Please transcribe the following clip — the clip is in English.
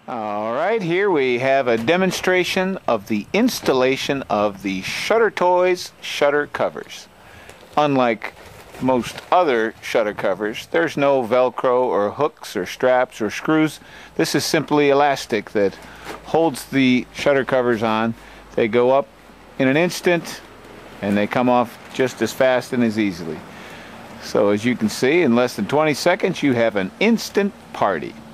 All right, here we have a demonstration of the installation of the Shutter Toys shutter covers. Unlike most other shutter covers, there's no Velcro or hooks or straps or screws. This is simply elastic that holds the shutter covers on. They go up in an instant and they come off just as fast and as easily. So as you can see, in less than 20 seconds you have an instant party.